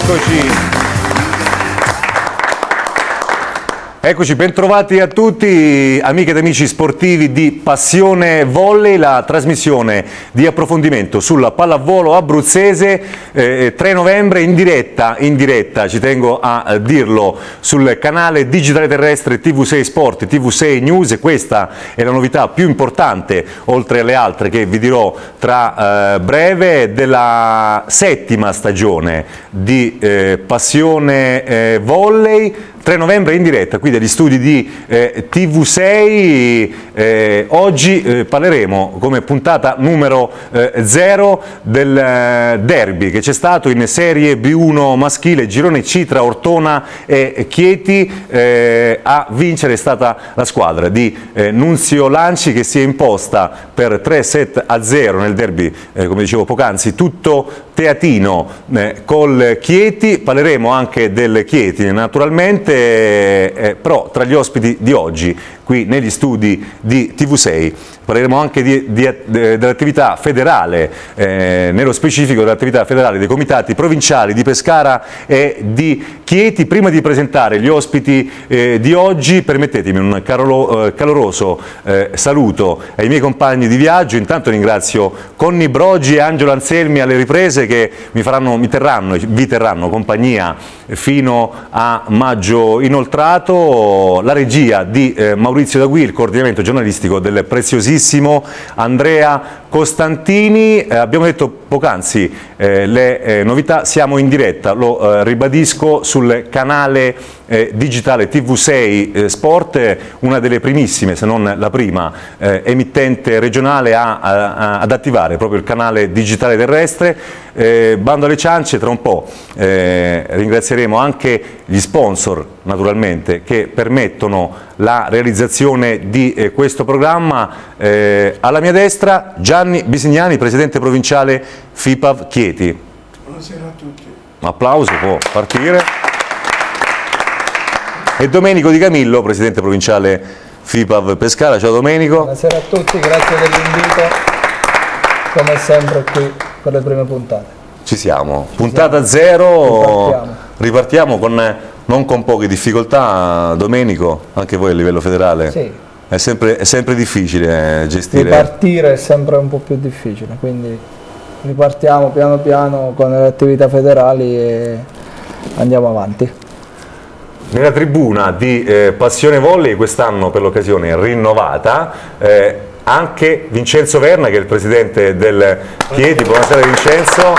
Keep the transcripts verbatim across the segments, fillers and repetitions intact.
Eccoci. Eccoci, bentrovati a tutti, amiche ed amici sportivi di Passione Volley, la trasmissione di approfondimento sulla pallavolo abruzzese, eh, tre novembre in diretta, in diretta, ci tengo a dirlo, sul canale digitale terrestre T V sei Sport, T V sei News, e questa è la novità più importante, oltre alle altre che vi dirò tra eh, breve, della settima stagione di eh, Passione eh, Volley. tre novembre in diretta qui dagli studi di eh, T V sei. Eh, oggi eh, parleremo come puntata numero eh, zero del eh, derby che c'è stato in Serie B uno maschile, girone C tra Ortona e Chieti. Eh, a vincere è stata la squadra di eh, Nunzio Lanci, che si è imposta per tre set a zero nel derby, eh, come dicevo poc'anzi, tutto teatino eh, col Chieti. Parleremo anche del Chieti naturalmente. Eh, però tra gli ospiti di oggi qui negli studi di T V sei parleremo anche di, di, de, dell'attività federale, eh, nello specifico dell'attività federale dei comitati provinciali di Pescara e di Chieti. Prima di presentare gli ospiti eh, di oggi, permettetemi un carolo, eh, caloroso eh, saluto ai miei compagni di viaggio. Intanto ringrazio Conny Brogi e Angelo Anselmi alle riprese, che mi, faranno, mi terranno, vi terranno compagnia fino a maggio inoltrato, la regia di eh, Maurizio D'Agui, il coordinamento giornalistico del preziosissimo Andrea Costantini. Eh, abbiamo detto poc'anzi eh, le eh, novità, siamo in diretta, lo eh, ribadisco, sul canale eh, digitale T V sei eh, Sport, eh, una delle primissime, se non la prima, eh, emittente regionale a, a, a, ad attivare proprio il canale digitale terrestre. Eh, bando alle ciance, tra un po' eh, ringrazieremo anche gli sponsor naturalmente che permettono la realizzazione di eh, questo programma. Eh, alla mia destra Gianni Bisignani, presidente provinciale F I P A V Chieti. Buonasera a tutti. Un applauso, può partire. E Domenico Di Camillo, presidente provinciale F I P A V Pescara. Ciao Domenico. Buonasera a tutti, grazie dell'invito, come sempre qui per le prime puntate. Ci siamo, Ci puntata siamo. zero, ripartiamo, ripartiamo con, non con poche difficoltà. Domenico, anche voi a livello federale? Sì. È sempre, è sempre difficile gestire. Ripartire è sempre un po' più difficile, quindi ripartiamo piano piano con le attività federali e andiamo avanti. Nella tribuna di eh, Passione Volley, quest'anno per l'occasione rinnovata, eh, anche Vincenzo Verna, che è il presidente del Chieti. Buonasera Vincenzo.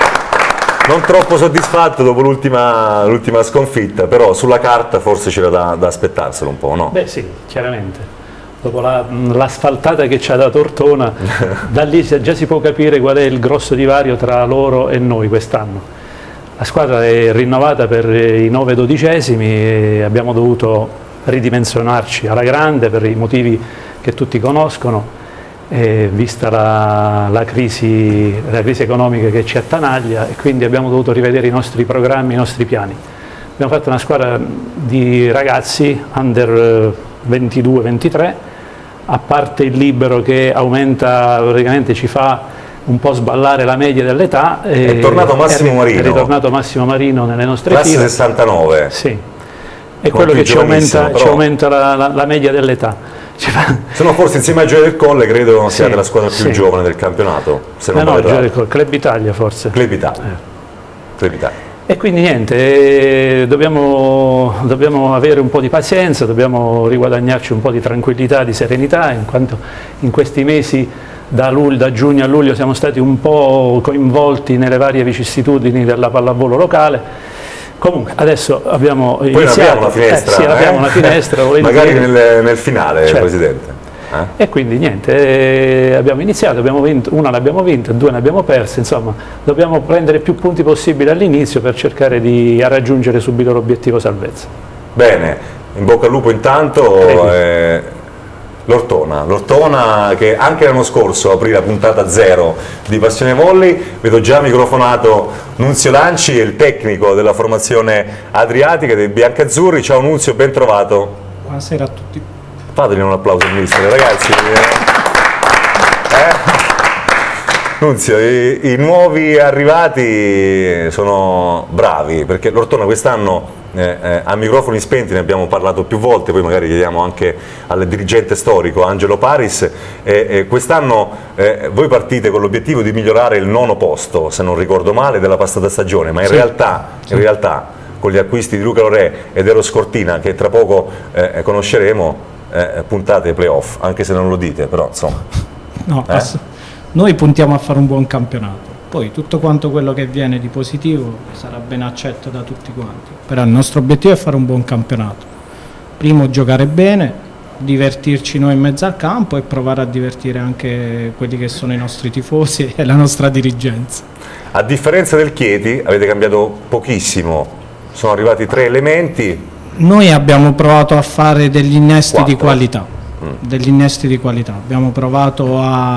Non troppo soddisfatto dopo l'ultima l'ultima sconfitta, però sulla carta forse c'era da, da aspettarselo un po', no? Beh sì, chiaramente. Dopo l'asfaltata la, che ci ha dato Ortona, da lì già si può capire qual è il grosso divario tra loro e noi quest'anno. La squadra è rinnovata per i nove dodicesimi e abbiamo dovuto ridimensionarci alla grande per i motivi che tutti conoscono, eh, vista la, la, crisi, la crisi economica che ci attanaglia, e quindi abbiamo dovuto rivedere i nostri programmi, i nostri piani. Abbiamo fatto una squadra di ragazzi under ventidue ventitré, a parte il libero che aumenta, praticamente ci fa un po' sballare la media dell'età. È tornato Massimo è, Marino. È ritornato Massimo Marino nelle nostre classe file. sessantanove. Sì. È quello che ci aumenta, però... ci aumenta la, la, la media dell'età. Se no, forse insieme a Gioia del Colle credo sì, siate la squadra più sì. giovane del campionato. Se non no, no, Gioia del Colle, Club Italia forse. Club Italia. Eh. Club Italia. E quindi niente, eh, dobbiamo, dobbiamo avere un po' di pazienza, dobbiamo riguadagnarci un po' di tranquillità, di serenità, in quanto in questi mesi da, luglio, da giugno a luglio siamo stati un po' coinvolti nelle varie vicissitudini della pallavolo locale. Comunque adesso abbiamo Poi iniziato, abbiamo una finestra, eh, sì, eh? abbiamo una finestra magari nel, nel finale, certo. Presidente. Eh? E quindi niente, eh, abbiamo iniziato, abbiamo vinto, una l'abbiamo vinta, due ne abbiamo perse, insomma dobbiamo prendere più punti possibili all'inizio per cercare di raggiungere subito l'obiettivo salvezza. Bene, in bocca al lupo intanto. Eh, L'Ortona, l'Ortona che anche l'anno scorso aprì la puntata zero di Passione Volley. Vedo già microfonato Nunzio Lanci, il tecnico della formazione adriatica dei biancazzurri. Ciao Nunzio, ben trovato. Buonasera a tutti. Fategli un applauso al mister, ragazzi. Eh? Nunzio, i, i nuovi arrivati sono bravi, perché l'Ortona quest'anno eh, eh, a microfoni spenti ne abbiamo parlato più volte, poi magari chiediamo anche al dirigente storico Angelo Paris, eh, eh, quest'anno eh, voi partite con l'obiettivo di migliorare il nono posto, se non ricordo male, della passata stagione, ma in sì. realtà, in realtà con gli acquisti di Luca Lorè ed Eros Cortina, che tra poco eh, conosceremo, eh, puntate ai playoff, anche se non lo dite, però insomma. No, eh? Noi puntiamo a fare un buon campionato, poi tutto quanto quello che viene di positivo sarà ben accetto da tutti quanti, però il nostro obiettivo è fare un buon campionato. Primo, giocare bene, divertirci noi in mezzo al campo e provare a divertire anche quelli che sono i nostri tifosi e la nostra dirigenza. A differenza del Chieti avete cambiato pochissimo, sono arrivati tre elementi. Noi abbiamo provato a fare degli innesti Quattro. di qualità, mm. degli innesti di qualità, abbiamo provato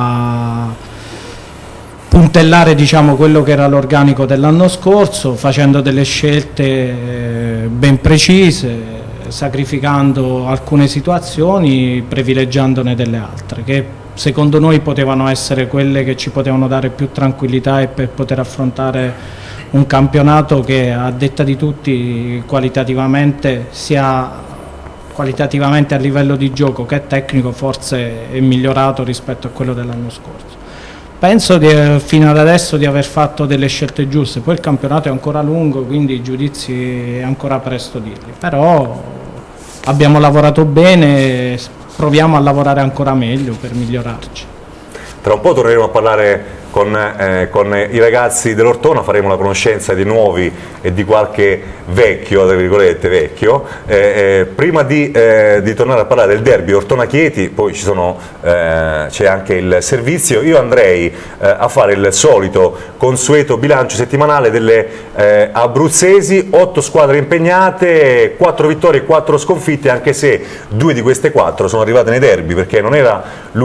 a puntellare, diciamo, quello che era l'organico dell'anno scorso, facendo delle scelte ben precise, sacrificando alcune situazioni, privilegiandone delle altre, che secondo noi potevano essere quelle che ci potevano dare più tranquillità e per poter affrontare un campionato che, a detta di tutti, qualitativamente, sia qualitativamente a livello di gioco che tecnico, forse è migliorato rispetto a quello dell'anno scorso. Penso di, fino ad adesso di aver fatto delle scelte giuste, poi il campionato è ancora lungo, quindi i giudizi è ancora presto dirli, però abbiamo lavorato bene, proviamo a lavorare ancora meglio per migliorarci. Tra un po' torneremo a parlare con, eh, con i ragazzi dell'Ortona, faremo la conoscenza di nuovi e di qualche vecchio, tra virgolette vecchio. Eh, eh, prima di, eh, di tornare a parlare del derby Ortona-Chieti, poi ci sono, eh, c'è anche il servizio, io andrei eh, a fare il solito consueto bilancio settimanale delle eh, abruzzesi, otto squadre impegnate, quattro vittorie e quattro sconfitte, anche se due di queste quattro sono arrivate nei derby, perché non era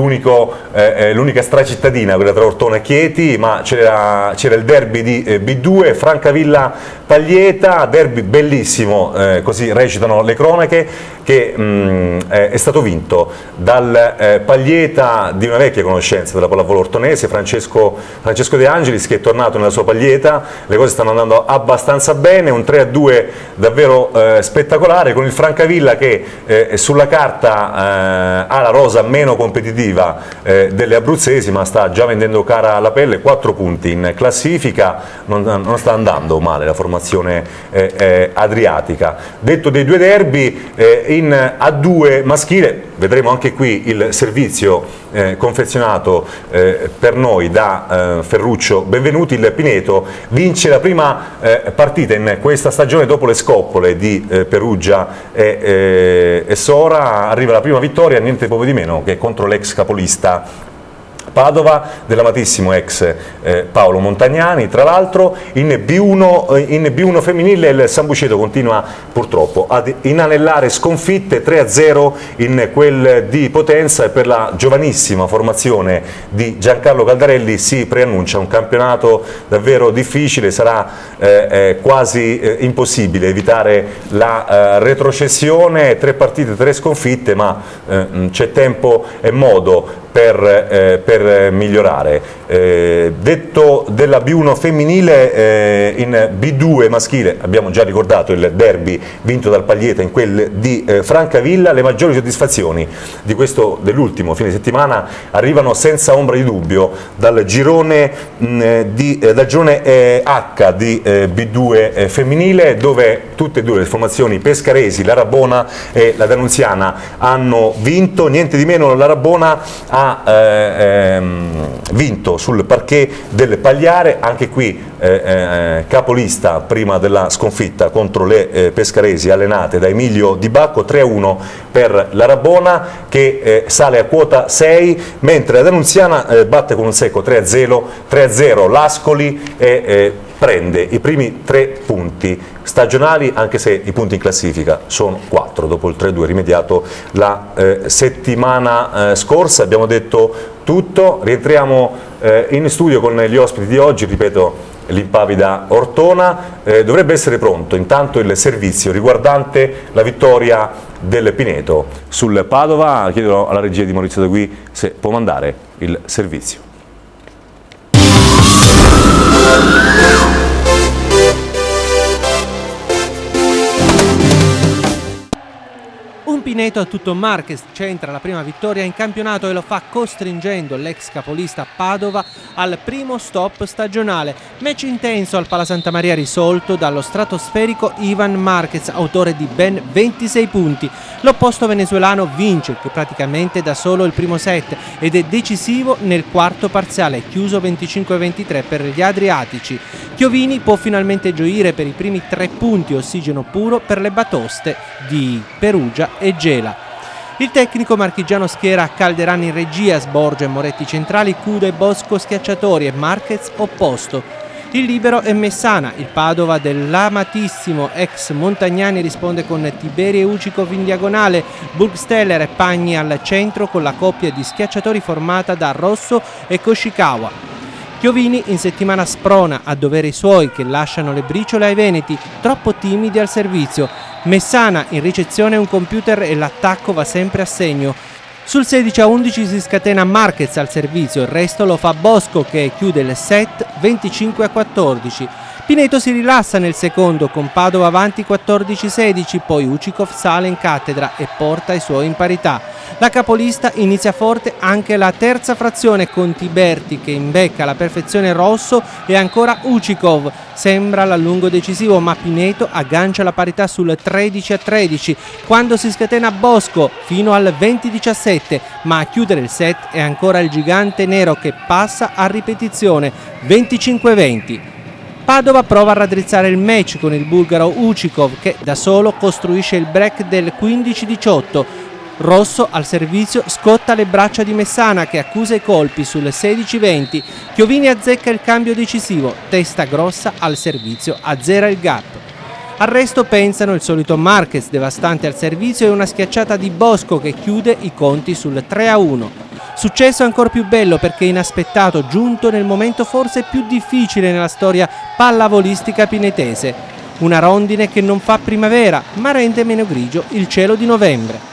eh, l'unica stracittadina quella tra Ortona e Chieti, ma c'era il derby di eh, B due, Francavilla-Paglieta, derby bellissimo, eh, così recitano le cronache, che mh, è stato vinto dal eh, Paglieta di una vecchia conoscenza della pallavolo ortonese, Francesco, Francesco De Angelis, che è tornato nella sua Paglieta. Le cose stanno andando abbastanza bene, un tre a due davvero eh, spettacolare, con il Francavilla che eh, sulla carta eh, ha la rosa meno competitiva eh, delle abruzzesi, ma sta già vendendo cara alla pelle, quattro punti in classifica, non, non sta andando male la formazione eh, eh, adriatica. Detto dei due derby, eh, in A due maschile vedremo anche qui il servizio eh, confezionato eh, per noi da eh, Ferruccio Benvenuti. Il Pineto vince la prima eh, partita in questa stagione dopo le scoppole di eh, Perugia e, eh, e Sora. Arriva la prima vittoria, niente poco di meno che contro l'ex capolista Padova, dell'amatissimo ex eh, Paolo Montagnani. Tra l'altro in B uno, in B uno femminile il San Buceto continua purtroppo ad inanellare sconfitte, tre a zero in quel di Potenza, e per la giovanissima formazione di Giancarlo Caldarelli si preannuncia un campionato davvero difficile. Sarà eh, eh, quasi eh, impossibile evitare la eh, retrocessione, tre partite, tre sconfitte, ma eh, c'è tempo e modo per, eh, per migliorare. Eh, detto della B uno femminile, eh, in B due maschile abbiamo già ricordato il derby vinto dal Paglieta in quel di eh, Francavilla. Le maggiori soddisfazioni di questo dell'ultimo fine settimana arrivano senza ombra di dubbio dal girone, mh, di, eh, dal girone eh, H di eh, B due eh, femminile, dove tutte e due le formazioni pescaresi, l'Arabona e la Danunziana, hanno vinto. Niente di meno, l'Arabona ha ha eh, ehm, vinto sul parquet del Pagliare, anche qui eh, eh, capolista prima della sconfitta contro le eh, pescaresi allenate da Emilio Di Bacco, tre a uno per l'Arabona, che eh, sale a quota sei, mentre la Danunziana eh, batte con un secco tre a zero l'Ascoli e eh, prende i primi tre punti stagionali, anche se i punti in classifica sono quattro dopo il tre a due rimediato la eh, settimana eh, scorsa. Abbiamo detto tutto, rientriamo eh, in studio con gli ospiti di oggi. Ripeto, l'impavida Ortona, eh, dovrebbe essere pronto intanto il servizio riguardante la vittoria del Pineto sul Padova. Chiedo alla regia di Maurizio Dagui se può mandare il servizio. Pineto a tutto Marquez, centra la prima vittoria in campionato e lo fa costringendo l'ex capolista Padova al primo stop stagionale. Match intenso al Pala Santa Maria risolto dallo stratosferico Ivan Marquez, autore di ben ventisei punti. L'opposto venezuelano vince praticamente da solo il primo set ed è decisivo nel quarto parziale, chiuso venticinque a ventitré per gli adriatici. Chiovini può finalmente gioire per i primi tre punti, ossigeno puro per le batoste di Perugia e Gela. Il tecnico marchigiano schiera Calderani in regia, Sborgia e Moretti centrali, Cuda e Bosco schiacciatori e Marquez opposto. Il libero è Messana, il Padova dell'amatissimo ex Montagnani risponde con Tiberi e Ucikov in diagonale, Burgsteller e Pagni al centro con la coppia di schiacciatori formata da Rosso e Koshikawa. Chiovini in settimana sprona a dovere i suoi che lasciano le briciole ai veneti, troppo timidi al servizio. Messana in ricezione un computer e l'attacco va sempre a segno. Sul sedici a undici si scatena Marquez al servizio, il resto lo fa Bosco che chiude il set venticinque a quattordici. Pineto si rilassa nel secondo con Padova avanti quattordici sedici, poi Ucikov sale in cattedra e porta i suoi in parità. La capolista inizia forte anche la terza frazione con Tiberti che imbecca alla perfezione Rosso e ancora Ucikov. Sembra l'allungo decisivo ma Pineto aggancia la parità sul tredici a tredici quando si scatena Bosco fino al venti a diciassette, ma a chiudere il set è ancora il gigante nero che passa a ripetizione venticinque a venti. Padova prova a raddrizzare il match con il bulgaro Ucikov che da solo costruisce il break del quindici a diciotto. Rosso al servizio scotta le braccia di Messana che accusa i colpi sul sedici a venti. Chiovini azzecca il cambio decisivo, testa grossa al servizio, azzera il gap. Al resto pensano il solito Marquez devastante al servizio e una schiacciata di Bosco che chiude i conti sul tre a uno. Successo ancora più bello perché inaspettato, giunto nel momento forse più difficile nella storia pallavolistica pinetese. Una rondine che non fa primavera ma rende meno grigio il cielo di novembre.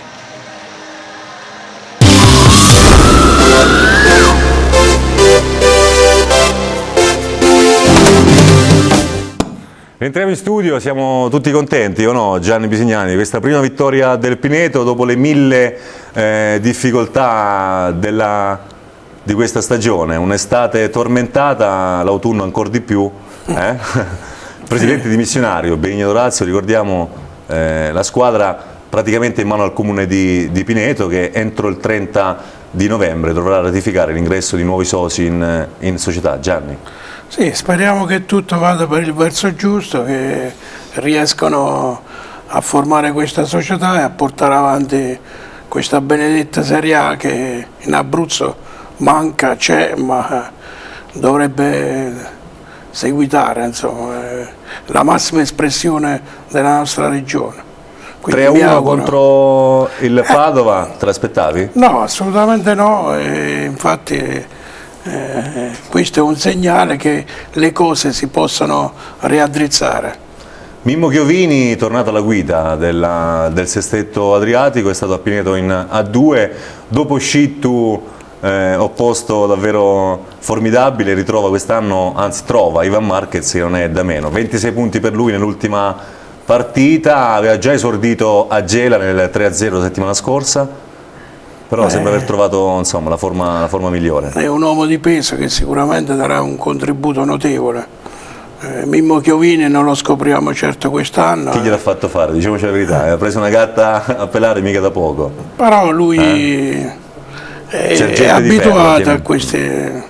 Entriamo in studio, siamo tutti contenti, o no, Gianni Bisignani, di questa prima vittoria del Pineto dopo le mille eh, difficoltà della, di questa stagione, un'estate tormentata, l'autunno ancora di più. Eh? Presidente dimissionario, Benigno Dorazio, ricordiamo eh, la squadra praticamente in mano al comune di, di Pineto che entro il trenta di novembre dovrà ratificare l'ingresso di nuovi soci in, in società. Gianni. Sì, speriamo che tutto vada per il verso giusto, che riescano a formare questa società e a portare avanti questa benedetta Serie A che in Abruzzo manca, c'è, ma dovrebbe seguitare, insomma, la massima espressione della nostra regione. tre a uno contro il Padova, te l'aspettavi? No, assolutamente no, e infatti Eh, questo è un segnale che le cose si possono riaddrizzare. Mimmo Chiovini, tornato alla guida della, del sestetto adriatico, è stato a Pineto in A due, dopo Scittu eh, opposto davvero formidabile, ritrova quest'anno, anzi trova Ivan Marquez che non è da meno, ventisei punti per lui nell'ultima partita, aveva già esordito a Gela nel tre a zero la settimana scorsa. Però Beh, sembra aver trovato insomma, la, forma, la forma migliore. È un uomo di peso che sicuramente darà un contributo notevole. Eh, Mimmo Chiovini non lo scopriamo certo quest'anno. Chi gliel'ha fatto fare? Diciamoci la verità, eh. ha preso una gatta a pelare mica da poco. Però lui eh? è, è abituato ferro, a, queste,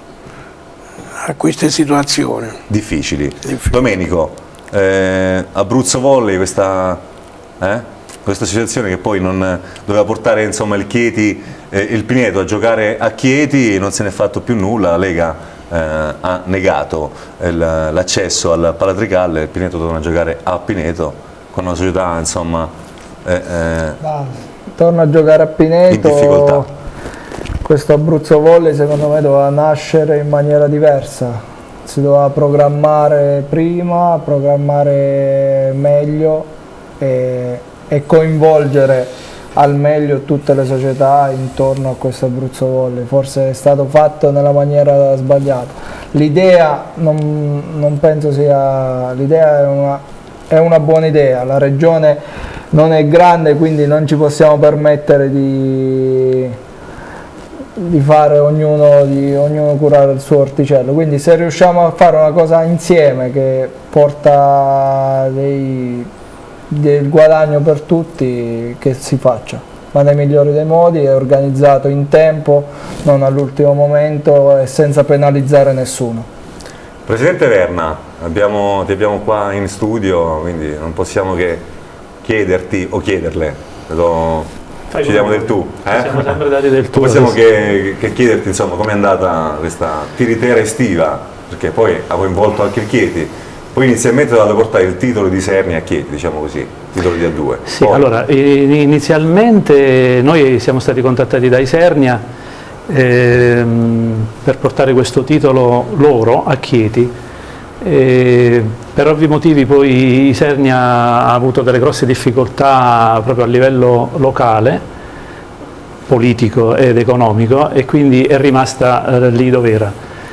a queste situazioni. Difficili. Difficili. Domenico, eh, Abruzzo Volley, questa... Eh? questa situazione che poi non doveva portare insomma, il Chieti, eh, il Pineto a giocare a Chieti, non se ne è fatto più nulla, la Lega eh, ha negato l'accesso al Palatricalle, il Pineto torna a giocare a Pineto con una società insomma eh, eh, torna a giocare a Pineto, in difficoltà. Questo Abruzzo Volley secondo me doveva nascere in maniera diversa, si doveva programmare prima, programmare meglio e e coinvolgere al meglio tutte le società intorno a questo Abruzzo Volley. Forse è stato fatto nella maniera sbagliata. L'idea non, non penso sia, l'idea è una, è una buona idea, la regione non è grande, quindi non ci possiamo permettere di, di fare ognuno, di ognuno curare il suo orticello, quindi se riusciamo a fare una cosa insieme che porta dei, del guadagno per tutti, che si faccia, ma nei migliori dei modi, è organizzato in tempo, non all'ultimo momento e senza penalizzare nessuno. Presidente Verna, abbiamo, ti abbiamo qua in studio, quindi non possiamo che chiederti o chiederle, lo, ci diamo del tu, eh? Siamo sempre dati del tu. Possiamo che, che chiederti insomma com'è andata questa tiritera estiva, perché poi ha coinvolto anche il Chieti, poi inizialmente dovete portare il titolo di Isernia a Chieti, diciamo così, titolo di A due. Sì, poi... allora inizialmente noi siamo stati contattati da Isernia ehm, per portare questo titolo loro a Chieti. E per ovvi motivi poi Isernia ha avuto delle grosse difficoltà proprio a livello locale, politico ed economico, e quindi è rimasta eh, lì dove era.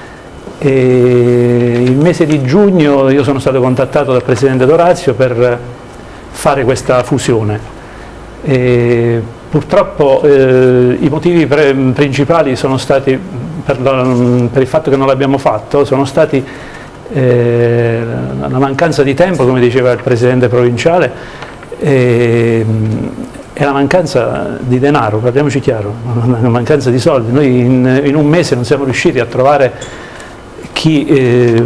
E il mese di giugno io sono stato contattato dal presidente D'Orazio per fare questa fusione. E purtroppo eh, i motivi principali sono stati, per, la, per il fatto che non l'abbiamo fatto, sono stati Eh, la mancanza di tempo, come diceva il presidente provinciale, e, e la mancanza di denaro, parliamoci chiaro, la mancanza di soldi. Noi in, in un mese non siamo riusciti a trovare chi, eh,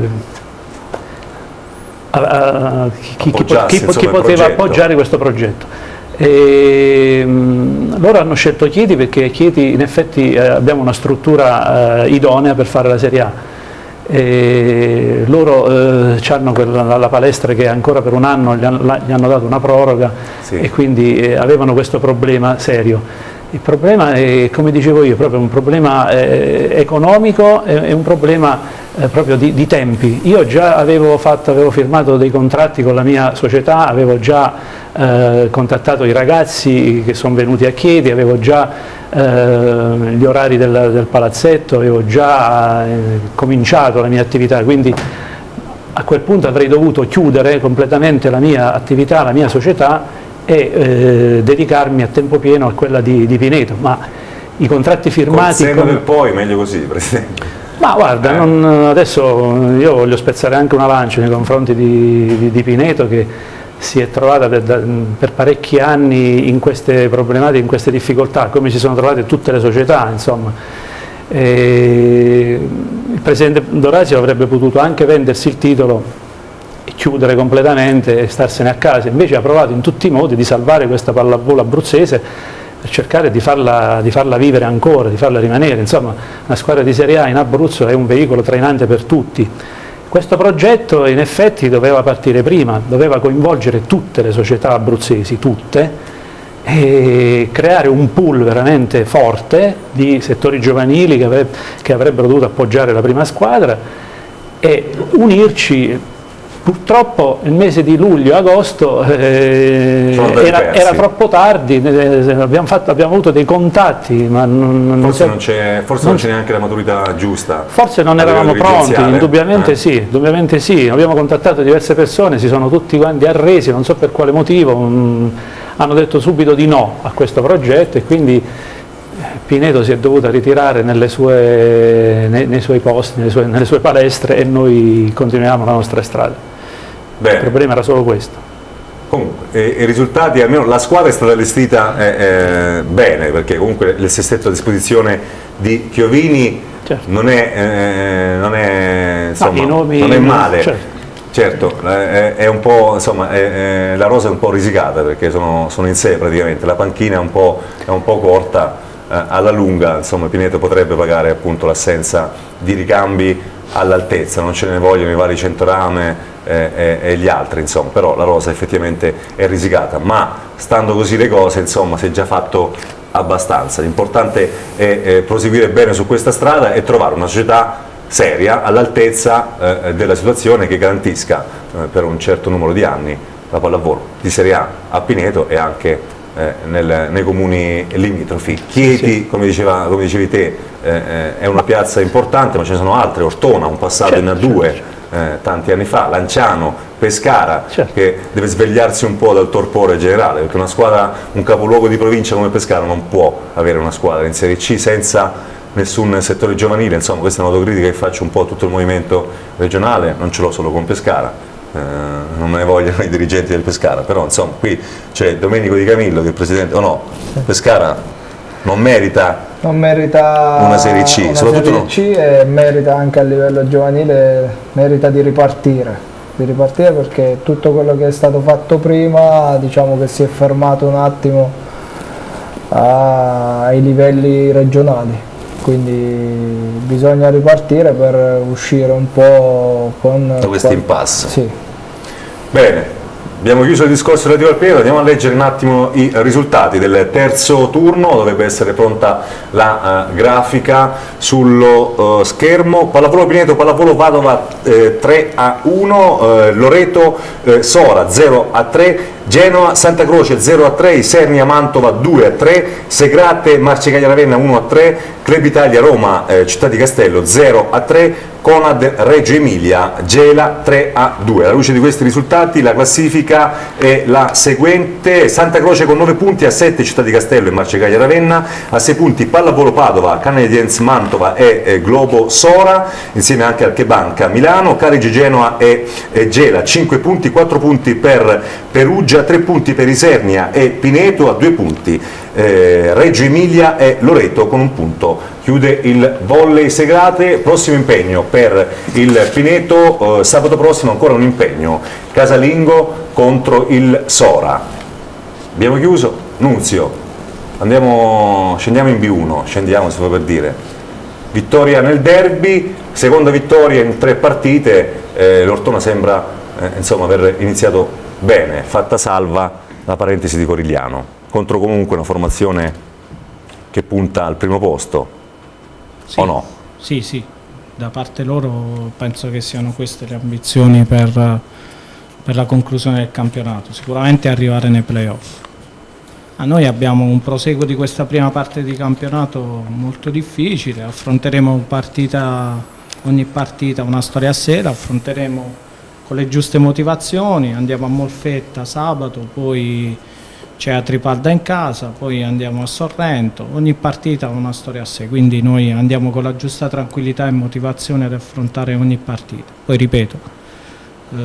a, a, chi, chi, chi, chi poteva appoggiare questo progetto. E, mh, loro hanno scelto Chieti perché Chieti in effetti eh, abbiamo una struttura eh, idonea per fare la Serie A. E loro eh, hanno quella, la palestra che ancora per un anno gli hanno, gli hanno dato una proroga, sì. E quindi eh, avevano questo problema serio. Il problema è, come dicevo io, proprio un problema eh, economico e, e un problema eh, proprio di, di tempi. Io già avevo, fatto, avevo firmato dei contratti con la mia società, avevo già eh, contattato i ragazzi che sono venuti a Chieti, avevo già Eh, gli orari del, del palazzetto, avevo già eh, cominciato la mia attività, quindi a quel punto avrei dovuto chiudere completamente la mia attività, la mia società e eh, dedicarmi a tempo pieno a quella di, di Pineto, ma i contratti firmati... Col senno del poi, meglio così, Presidente. Ma guarda, eh. non, adesso io voglio spezzare anche una lancia nei confronti di, di, di Pineto, che si è trovata per, per parecchi anni in queste problematiche, in queste difficoltà, come si sono trovate tutte le società, insomma. E il presidente D'Orazio avrebbe potuto anche vendersi il titolo e chiudere completamente e starsene a casa, invece ha provato in tutti i modi di salvare questa pallavolo abruzzese per cercare di farla, di farla vivere ancora, di farla rimanere. Insomma, una squadra di Serie A in Abruzzo è un veicolo trainante per tutti. Questo progetto in effetti doveva partire prima, doveva coinvolgere tutte le società abruzzesi, tutte, e creare un pool veramente forte di settori giovanili che, avre che avrebbero dovuto appoggiare la prima squadra e unirci. Purtroppo il mese di luglio-agosto eh, era, era troppo tardi, eh, abbiamo, fatto, abbiamo avuto dei contatti, ma non, forse non c'è neanche la maturità giusta. Forse non eravamo pronti, indubbiamente, eh? sì, indubbiamente sì, abbiamo contattato diverse persone, si sono tutti quanti arresi, non so per quale motivo, mh, hanno detto subito di no a questo progetto e quindi Pineto si è dovuta ritirare nelle sue, nei, nei suoi posti, nelle sue, nelle sue palestre e noi continuiamo la nostra strada. Bene. Il problema era solo questo. Comunque, i risultati, almeno la squadra è stata allestita eh, eh, bene, perché comunque il sestetto a disposizione di Chiovini certo. non, è, eh, non, è, insomma, nomi, non è male. Certo. Certo, è, è un po', insomma, è, è, la rosa è un po' risicata perché sono, sono in sé praticamente, la panchina è un po', è un po' corta, eh, alla lunga insomma Pineto potrebbe pagare appunto l'assenza di ricambi all'altezza, non ce ne vogliono i vari Centorame eh, e, e gli altri, insomma, però la rosa effettivamente è risicata, ma stando così le cose insomma si è già fatto abbastanza, l'importante è, è proseguire bene su questa strada e trovare una società seria, all'altezza eh, della situazione, che garantisca eh, per un certo numero di anni la pallavolo di Serie A a Pineto e anche eh, nel, nei comuni limitrofi. Chieti, sì. come, diceva, come dicevi te, eh, è una piazza importante, ma ce ne sono altre, Ortona, un passato certo, in A due certo. eh, tanti anni fa, Lanciano, Pescara, certo, che deve svegliarsi un po' dal torpore generale, perché una squadra, un capoluogo di provincia come Pescara non può avere una squadra in Serie C senza nessun settore giovanile. Insomma, questa è un'autocritica che faccio un po' a tutto il movimento regionale, non ce l'ho solo con Pescara, eh, non me ne vogliono i dirigenti del Pescara, però insomma qui c'è Domenico Di Camillo che è il presidente, o no, Pescara non merita, non merita una Serie C, una soprattutto Serie C no. E merita anche a livello giovanile, merita di ripartire. di ripartire perché tutto quello che è stato fatto prima, diciamo che si è fermato un attimo ai livelli regionali, quindi bisogna ripartire per uscire un po' con da questo impasse. Sì. Bene. Abbiamo chiuso il discorso relativo al Piero, andiamo a leggere un attimo i risultati del terzo turno, dovrebbe essere pronta la uh, grafica sullo uh, schermo. Pallavolo Pineto, Pallavolo Padova eh, tre a uno, eh, Loreto eh, Sora zero a tre, Genoa Santa Croce zero a tre, Isernia Mantova due a tre, Segrate Marcegaglia Ravenna uno a tre, Club Italia Roma eh, Città di Castello zero a tre, Conad Reggio Emilia Gela tre a due. Alla luce di questi risultati la classifica è la seguente: Santa Croce con nove punti, a sette Città di Castello e Marcegaglia Ravenna, a sei punti Pallavolo Padova, Canadiens Mantova e eh, Globo Sora, insieme anche al Chebanca Milano, Carige Genoa e, e Gela cinque punti, quattro punti per Perugia, tre punti per Isernia e Pineto, a due punti eh, Reggio Emilia e Loreto con un punto. Chiude il volley Segrate, prossimo impegno per il Pineto, eh, sabato prossimo ancora un impegno, casalingo contro il Sora. Abbiamo chiuso, Nunzio, andiamo, scendiamo in B uno, scendiamo si fa per dire, vittoria nel derby, seconda vittoria in tre partite, eh, l'Ortona sembra eh, insomma aver iniziato bene, fatta salva la parentesi di Corigliano, contro comunque una formazione che punta al primo posto. Sì, o no? Sì, sì, da parte loro penso che siano queste le ambizioni per, per la conclusione del campionato, sicuramente arrivare nei playoff. A noi abbiamo un proseguo di questa prima parte di campionato molto difficile, affronteremo partita, ogni partita una storia a sé, la affronteremo con le giuste motivazioni, andiamo a Molfetta sabato, poi c'è a Tripalda in casa, poi andiamo a Sorrento, ogni partita ha una storia a sé, quindi noi andiamo con la giusta tranquillità e motivazione ad affrontare ogni partita. Poi ripeto, eh,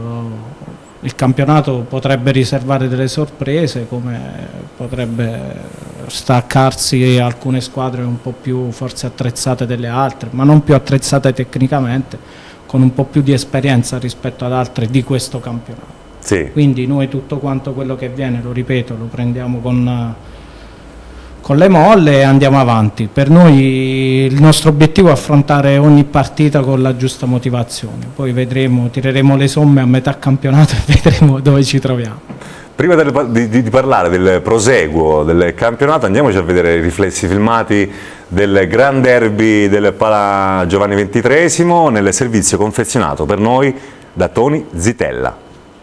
il campionato potrebbe riservare delle sorprese, come potrebbe staccarsi alcune squadre un po' più forse attrezzate delle altre, ma non più attrezzate tecnicamente, con un po' più di esperienza rispetto ad altre di questo campionato. Sì. Quindi noi tutto quanto quello che viene, lo ripeto, lo prendiamo con, con le molle e andiamo avanti. Per noi il nostro obiettivo è affrontare ogni partita con la giusta motivazione, poi vedremo, tireremo le somme a metà campionato e vedremo dove ci troviamo. Prima del, di, di parlare del proseguo del campionato, andiamoci a vedere i riflessi filmati del Gran Derby del Pala Giovanni ventitreesimo nel servizio confezionato per noi da Tony Zitella.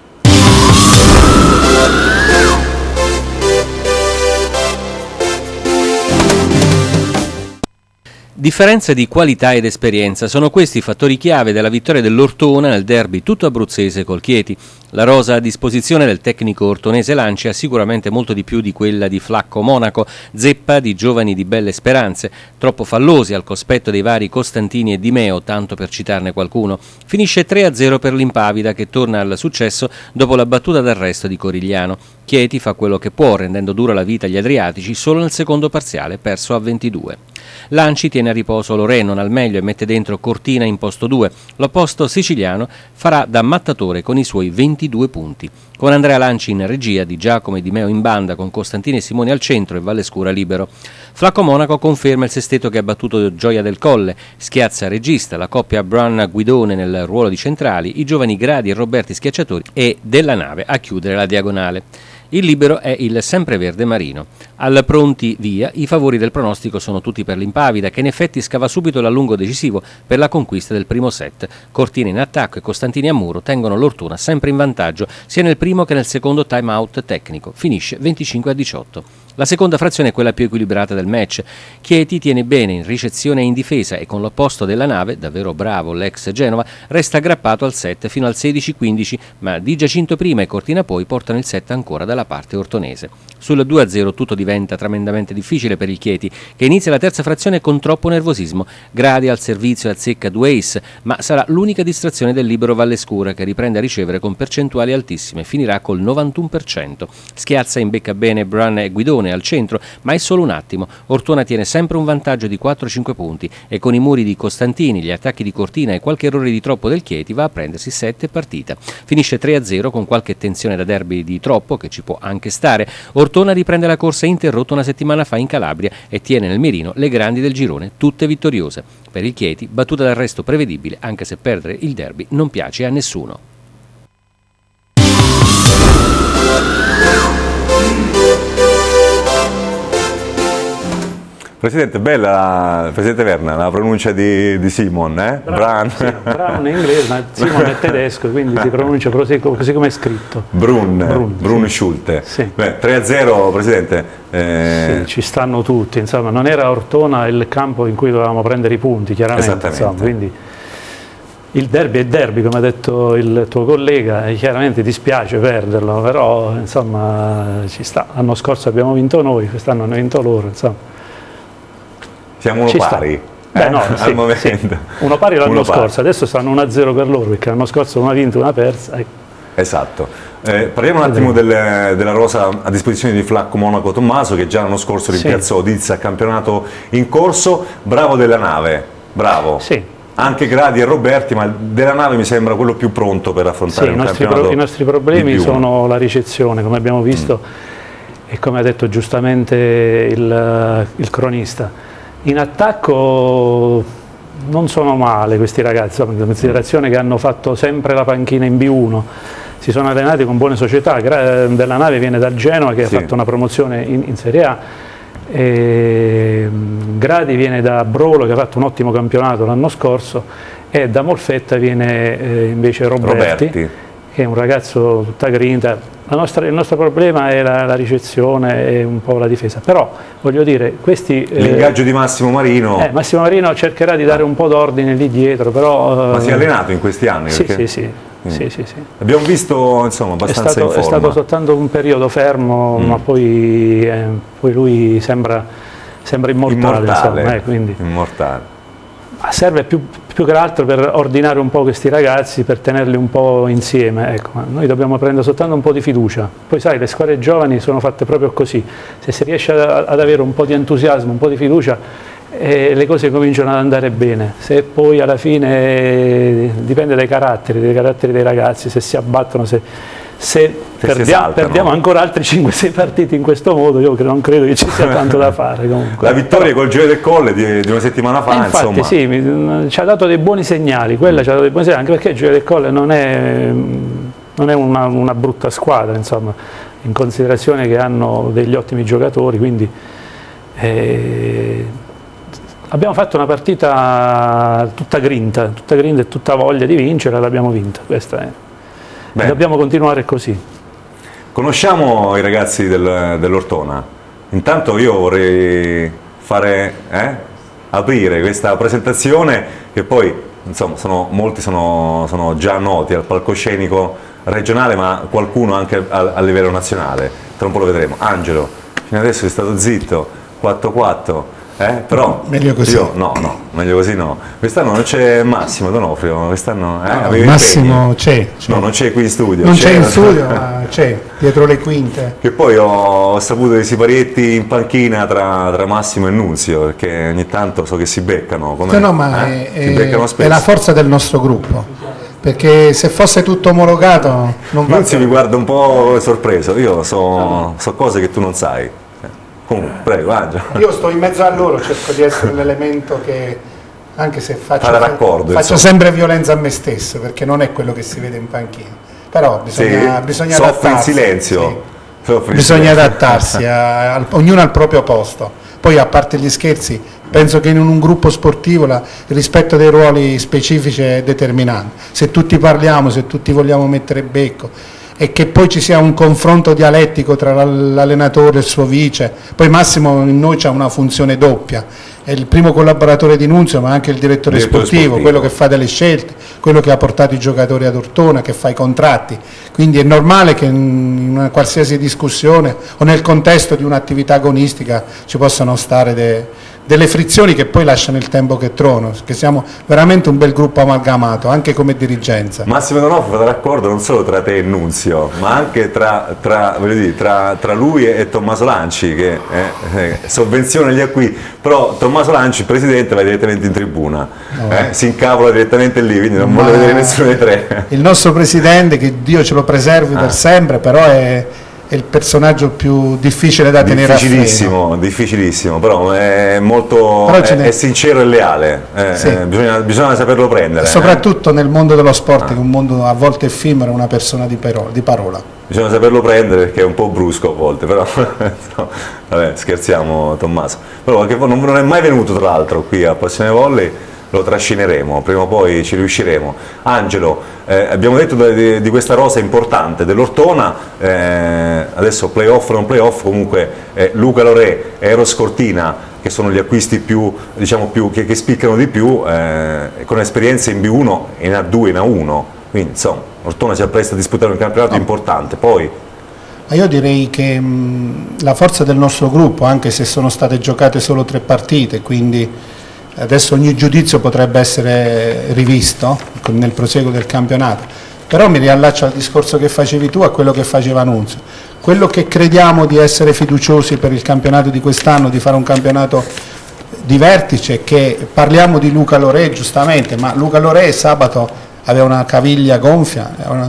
Differenza di qualità ed esperienza sono questi i fattori chiave della vittoria dell'Ortona nel derby tutto abruzzese col Chieti. La rosa a disposizione del tecnico ortonese Lanci ha sicuramente molto di più di quella di Flacco Monaco, zeppa di giovani di belle speranze, troppo fallosi al cospetto dei vari Costantini e Di Meo, tanto per citarne qualcuno. Finisce tre a zero per l'Impavida che torna al successo dopo la battuta d'arresto di Corigliano. Chieti fa quello che può, rendendo dura la vita agli adriatici solo nel secondo parziale, perso a ventidue. Lanci tiene a riposo Loreno al meglio e mette dentro Cortina in posto due. L'opposto siciliano farà da mattatore con i suoi ventidue punti. Con Andrea Lanci in regia, Di Giacomo e Di Meo in banda, con Costantini e Simoni al centro e Vallescura libero. Flacco Monaco conferma il sesteto che ha battuto Gioia del Colle, schiazza regista, la coppia Brown-Guidone nel ruolo di centrali, i giovani Gradi e Roberti schiacciatori e Della Nave a chiudere la diagonale. Il libero è il sempreverde Marino. Al pronti via, i favori del pronostico sono tutti per l'Impavida, che in effetti scava subito l'allungo decisivo per la conquista del primo set. Cortina in attacco e Costantini a muro tengono l'Ortona sempre in vantaggio, sia nel primo che nel secondo time out tecnico. Finisce venticinque a diciotto. La seconda frazione è quella più equilibrata del match. Chieti tiene bene in ricezione e in difesa e con l'opposto della nave, davvero bravo l'ex Genova, resta aggrappato al set fino al sedici quindici, ma Di Giacinto prima e Cortina poi portano il set ancora dalla parte ortonese. Sul due a zero tutto diventa tremendamente difficile per il Chieti, che inizia la terza frazione con troppo nervosismo. Gradi al servizio e azzecca due ace, ma sarà l'unica distrazione del libero Vallescura, che riprende a ricevere con percentuali altissime, finirà col novantuno per cento. Schiazza imbecca bene Brun e Guidone al centro, ma è solo un attimo. Ortona tiene sempre un vantaggio di quattro cinque punti e con i muri di Costantini, gli attacchi di Cortina e qualche errore di troppo del Chieti va a prendersi sette partita. Finisce tre a zero con qualche tensione da derby di troppo, che ci può anche stare. Ortona riprende la corsa interrotta una settimana fa in Calabria e tiene nel mirino le grandi del girone, tutte vittoriose. Per il Chieti, battuta d'arresto prevedibile, anche se perdere il derby non piace a nessuno. Presidente, bella, Presidente Verna, la pronuncia di, di Simon, eh? Brun. Sì, Brun è inglese, ma Simon è tedesco, quindi si pronuncia così, così come è scritto. Brun, Brun, Brun sì. Schulte. Sì. Beh, tre a zero, Presidente. Eh... Sì, ci stanno tutti, insomma, non era Ortona il campo in cui dovevamo prendere i punti, chiaramente. Esattamente. Insomma, quindi il derby è derby, come ha detto il tuo collega, e chiaramente dispiace perderlo, però insomma ci sta. L'anno scorso abbiamo vinto noi, quest'anno hanno vinto loro, insomma. Siamo uno Ci pari, Beh, eh? no, al sì, momento. Sì. Uno pari l'anno Uno scorso, pari. Adesso stanno uno a zero per loro, perché l'anno scorso una ha vinto, una ha persa. Ecco. Esatto. Eh, parliamo un attimo del, della rosa a disposizione di Flacco Monaco Tommaso, che già l'anno scorso rimpiazzò sì. Diz a campionato in corso. Bravo della nave, bravo. Sì. Anche Gradi e Roberti, ma della nave mi sembra quello più pronto per affrontare sì, un i nostri campionato. Pro, I nostri problemi sono la ricezione, come abbiamo visto, mm. e come ha detto giustamente il, il cronista. In attacco non sono male questi ragazzi, in considerazione che hanno fatto sempre la panchina in B uno, si sono allenati con buone società. Della Nave viene dal Genoa, che sì. ha fatto una promozione in, in Serie A, e Gradi viene da Brolo, che ha fatto un ottimo campionato l'anno scorso, e da Molfetta viene eh, invece Roberti, Roberti, che è un ragazzo tutta grinta. La nostra, il nostro problema è la, la ricezione e un po' la difesa, però voglio dire, questi... L'ingaggio eh, di Massimo Marino... Eh, Massimo Marino cercherà di dare un po' d'ordine lì dietro, però... Ma si è allenato in questi anni? Sì, perché... sì, sì, mm. sì, sì, sì. Abbiamo visto, insomma, abbastanza è stato, in forma. È stato soltanto un periodo fermo, mm. ma poi, eh, poi lui sembra, sembra immortale, immortale, insomma, eh, quindi... immortale. Serve più, più che altro per ordinare un po' questi ragazzi, per tenerli un po' insieme. Ecco, noi dobbiamo prendere soltanto un po' di fiducia. Poi sai, le squadre giovani sono fatte proprio così. Se si riesce a, ad avere un po' di entusiasmo, un po' di fiducia, eh, le cose cominciano ad andare bene. Se poi alla fine eh, dipende dai caratteri, dai caratteri dei ragazzi, se si abbattono, se, se, se perdiamo, perdiamo ancora altri cinque sei partiti in questo modo, io non credo che ci sia tanto da fare. Comunque. La vittoria Però, col Gioia del Colle di, di una settimana fa, eh, infatti, insomma. sì, mi, ci ha dato dei buoni segnali, quella mm. ci ha dato dei buoni segnali, anche perché il Gioia del Colle non è, non è una, una brutta squadra, insomma, in considerazione che hanno degli ottimi giocatori, quindi eh, abbiamo fatto una partita tutta grinta, tutta grinta e tutta voglia di vincere, l'abbiamo vinta, questa è. Beh. Dobbiamo continuare così. Conosciamo i ragazzi del, dell'Ortona. Intanto io vorrei fare, eh, aprire questa presentazione, che poi insomma sono, molti sono, sono già noti al palcoscenico regionale, ma qualcuno anche a, a livello nazionale. Tra un po' lo vedremo. Angelo, fino adesso è stato zitto, quattro quattro. Eh? Però meglio così. Io, no, no, meglio così no. Quest'anno non c'è Massimo Donofrio, quest'anno eh, no, Massimo c'è. No, non c'è qui in studio. Non c'è in studio, ma c'è, dietro le quinte. Che poi ho, ho saputo dei siparietti in panchina tra, tra Massimo e Nunzio, perché ogni tanto so che si beccano. No, no, ma eh? è, si beccano spesso. È la forza del nostro gruppo. Perché se fosse tutto omologato non va. Nunzio mi guarda un po' sorpreso, io so, so cose che tu non sai. Comunque, prego, Angelo. Io sto in mezzo a loro, cerco di essere l'elemento che, anche se faccio, raccordo, faccio sempre violenza a me stesso, perché non è quello che si vede in panchina. Però bisogna, sì, bisogna soffri adattarsi. in silenzio. Sì. Soffri bisogna in silenzio. adattarsi, a, a, ognuno al proprio posto. Poi, a parte gli scherzi, penso che in un gruppo sportivo la, il rispetto dei ruoli specifici è determinante. Se tutti parliamo, se tutti vogliamo mettere becco, e che poi ci sia un confronto dialettico tra l'allenatore e il suo vice. Poi Massimo in noi ha una funzione doppia, è il primo collaboratore di Nunzio ma anche il direttore, direttore sportivo, sportivo, quello che fa delle scelte, quello che ha portato i giocatori ad Ortona, che fa i contratti, quindi è normale che in una qualsiasi discussione o nel contesto di un'attività agonistica ci possano stare de, delle frizioni che poi lasciano il tempo che trovano, che siamo veramente un bel gruppo amalgamato anche come dirigenza. Massimo Donofrio fa d'accordo non solo tra te e Nunzio ma anche tra, tra, dire, tra, tra lui e Tommaso Lanci che eh, eh, sovvenziona gli acquisti, però Tommaso Lanci il presidente va direttamente in tribuna, no, eh, si incavola direttamente lì, quindi non vuole vedere nessuno dei tre. Il nostro presidente, che Dio ce lo preservi ah. per sempre, però è è il personaggio più difficile da tenere a freno. Difficilissimo, difficilissimo, però è molto però è, è sincero e leale, eh, sì. eh, bisogna, bisogna saperlo prendere. Soprattutto eh. nel mondo dello sport, ah. che è un mondo a volte effimero, una persona di, pero, di parola. Bisogna saperlo prendere perché è un po' brusco a volte, però no, vabbè, scherziamo Tommaso. Però anche non, non è mai venuto tra l'altro qui a Passione Volley, lo trascineremo, prima o poi ci riusciremo. Angelo, eh, abbiamo detto di, di questa rosa importante dell'Ortona, eh, adesso playoff non playoff, comunque eh, Luca Lorè e Eros Cortina, che sono gli acquisti più, diciamo, più, che, che spiccano di più, eh, con esperienze in B uno, in A due, in A uno, quindi insomma Ortona si appresta a disputare un campionato no. importante. Poi io direi che mh, la forza del nostro gruppo, anche se sono state giocate solo tre partite, quindi adesso ogni giudizio potrebbe essere rivisto nel proseguo del campionato, però mi riallaccio al discorso che facevi tu, a quello che faceva Nunzio. Quello che crediamo di essere fiduciosi per il campionato di quest'anno, di fare un campionato di vertice, che parliamo di Luca Lorè giustamente, ma Luca Lorè sabato aveva una caviglia gonfia, una,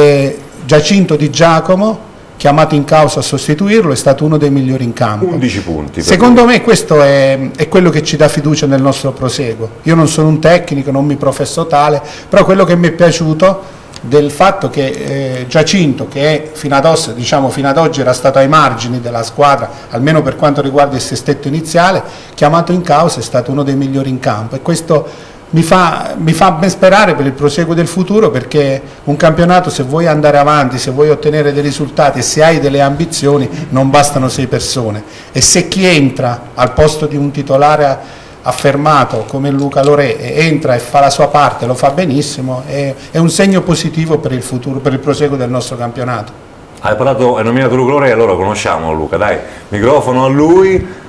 e Giacinto Di Giacomo, chiamato in causa a sostituirlo, è stato uno dei migliori in campo. undici punti. Secondo me questo è, è quello che ci dà fiducia nel nostro proseguo. Io non sono un tecnico, non mi professo tale, però quello che mi è piaciuto del fatto che eh, Giacinto, che è, fino ad oggi, diciamo, fino ad oggi era stato ai margini della squadra, almeno per quanto riguarda il sestetto iniziale, chiamato in causa, è stato uno dei migliori in campo, e questo Mi fa, mi fa ben sperare per il proseguo del futuro, perché un campionato, se vuoi andare avanti, se vuoi ottenere dei risultati e se hai delle ambizioni, non bastano sei persone, e se chi entra al posto di un titolare affermato come Luca Lorè entra e fa la sua parte, lo fa benissimo, è, è un segno positivo per il futuro, per il proseguo del nostro campionato. Hai parlato, hai nominato Luca Lorè, allora conosciamo Luca, dai, microfono a lui.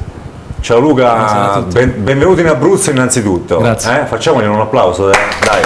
Ciao Luca, ben, benvenuto in Abruzzo innanzitutto. Grazie. Eh? Facciamogli un applauso, dai.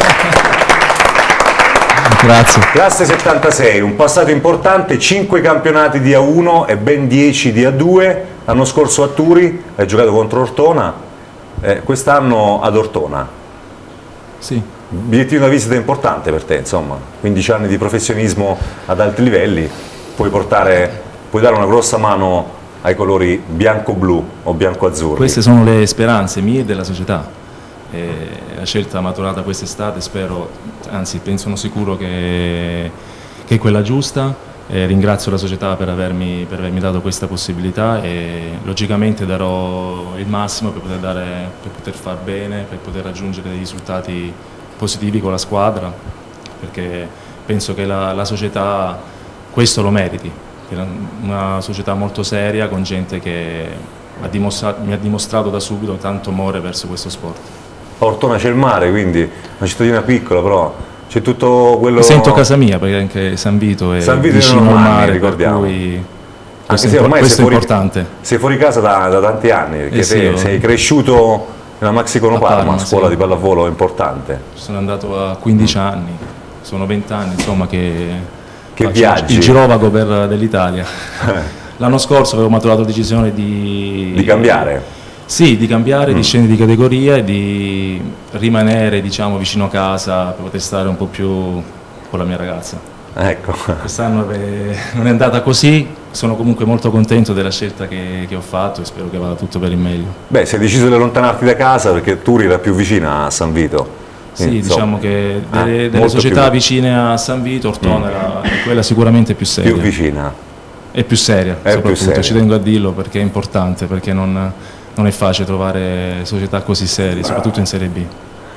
Grazie. Classe settantasei, un passato importante, cinque campionati di A uno e ben dieci di A due. L'anno scorso a Turi, hai giocato contro Ortona, eh, quest'anno ad Ortona. Sì. Bigliettino da visita importante per te, insomma, quindici anni di professionismo ad alti livelli, puoi portare, puoi dare una grossa mano ai colori bianco-blu o bianco-azzurri. Queste sono le speranze mie e della società. E la scelta maturata quest'estate, spero, anzi penso sicuro che, che è quella giusta. E ringrazio la società per avermi, per avermi dato questa possibilità, e logicamente darò il massimo per poter, dare, per poter far bene, per poter raggiungere dei risultati positivi con la squadra, perché penso che la, la società questo lo meriti. Una società molto seria, con gente che ha dimostrato, mi ha dimostrato da subito tanto amore verso questo sport. A Ortona c'è il mare, quindi una cittadina piccola, però c'è tutto quello... Mi sento a casa mia, perché anche San Vito è San Vito vicino al mare, ricordiamo. Per cui questo, anche se ormai questo sei fuori, è importante. Sei fuori casa da, da tanti anni, perché eh sì, te, sei cresciuto nella Maxi Conopalma, una scuola sì. di pallavolo importante. Sono andato a quindici mm. anni, sono venti anni, insomma, che... Che viaggi? Il girovago dell'Italia. L'anno scorso avevo maturato la decisione di... Di cambiare? Sì, di cambiare, mm. di scendere di categoria e di rimanere, diciamo, vicino a casa per poter stare un po' più con la mia ragazza. Ecco. Quest'anno non è andata così, sono comunque molto contento della scelta che, che ho fatto e spero che vada tutto per il meglio. Beh, sei deciso di allontanarti da casa perché Turi era più vicina a San Vito. Sì, Insomma. diciamo che delle, ah, delle società più... vicine a San Vito, Ortona mm. è quella sicuramente più seria. Più vicina. È più seria, è soprattutto, più seria. Ci tengo a dirlo perché è importante, perché non, non è facile trovare società così serie, Bravo. soprattutto in Serie B.